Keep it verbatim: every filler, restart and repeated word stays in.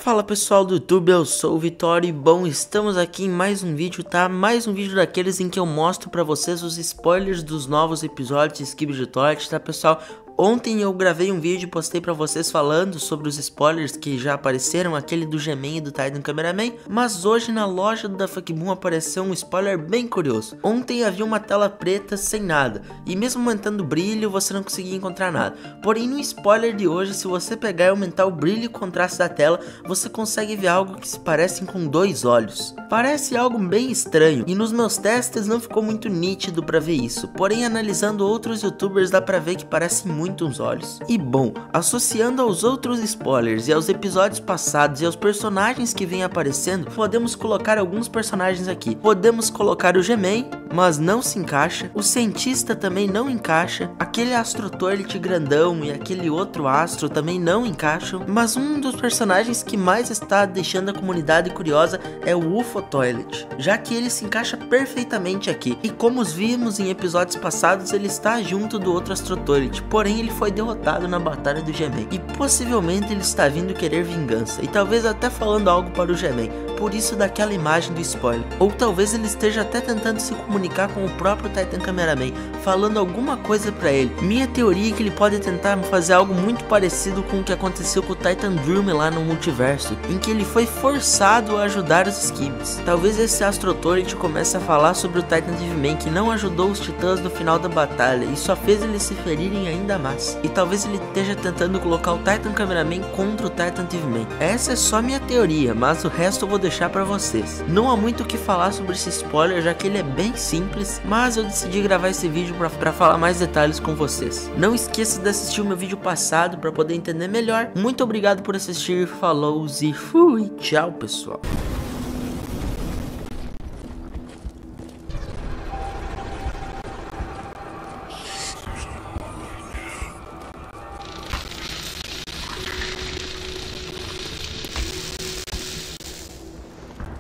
Fala pessoal do YouTube, eu sou o Vitório e bom, estamos aqui em mais um vídeo, tá? Mais um vídeo daqueles em que eu mostro pra vocês os spoilers dos novos episódios de Skibidi Toilet, tá pessoal? Ontem eu gravei um vídeo e postei pra vocês falando sobre os spoilers que já apareceram, aquele do G-Man e do Titan Cameraman, mas hoje na loja do DaFuckBoom apareceu um spoiler bem curioso. Ontem havia uma tela preta sem nada, e mesmo aumentando o brilho você não conseguia encontrar nada. Porém no spoiler de hoje, se você pegar e aumentar o brilho e o contraste da tela, você consegue ver algo que se parece com dois olhos. Parece algo bem estranho, e nos meus testes não ficou muito nítido pra ver isso, porém analisando outros youtubers dá pra ver que parece muito uns olhos. E bom, associando aos outros spoilers e aos episódios passados e aos personagens que vêm aparecendo, podemos colocar alguns personagens aqui. Podemos colocar o G-Man, mas não se encaixa. O cientista também não encaixa. Aquele Astro Toilet grandão e aquele outro astro também não encaixam. Mas um dos personagens que mais está deixando a comunidade curiosa é o U F O Toilet, já que ele se encaixa perfeitamente aqui. E como os vimos em episódios passados, ele está junto do outro Astro Toilet, porém ele foi derrotado na batalha do G-Man. E possivelmente ele está vindo querer vingança, e talvez até falando algo para o G-Man, por isso daquela imagem do spoiler. Ou talvez ele esteja até tentando se comunicar com o próprio Titan Cameraman, falando alguma coisa pra ele. Minha teoria é que ele pode tentar fazer algo muito parecido com o que aconteceu com o Titan Dream lá no multiverso, em que ele foi forçado a ajudar os Skibidis. Talvez esse Astro Toilet comece a falar sobre o Titan Caveman, que não ajudou os titãs no final da batalha e só fez eles se ferirem ainda mais. E talvez ele esteja tentando colocar o Titan Cameraman contra o Titan Caveman. Essa é só minha teoria, mas o resto eu vou deixar pra vocês. Não há muito o que falar sobre esse spoiler, já que ele é bem simples, mas eu decidi gravar esse vídeo pra, pra falar mais detalhes com vocês. Não esqueça de assistir o meu vídeo passado pra poder entender melhor. Muito obrigado por assistir, falou e fui, tchau pessoal.